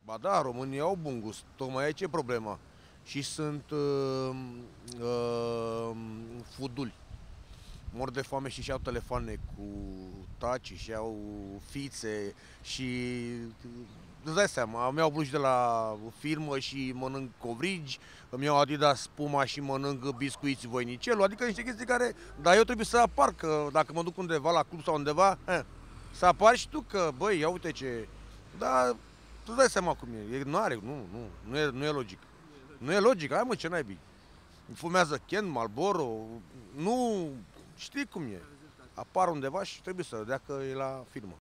Ba da, românii au bun gust, tocmai aici e problema. Și sunt fuduli. Mor de foame și iau telefoane cu taci și iau fițe și îți dai seama, îmi iau blugi de la firmă și mănânc covrigi, îmi iau Adidas Puma și mănânc biscuiți voinicelu, adică niște chestii care, dar eu trebuie să apar, că dacă mă duc undeva la club sau undeva, să apari și tu că, băi, ia uite ce, dar tu dai seama cum e, nu are, nu e logic. Nu e logic, hai mă, ce naibii. Fumează Ken, Marlboro, nu știi cum e. Apar undeva și trebuie să dea că e la firmă.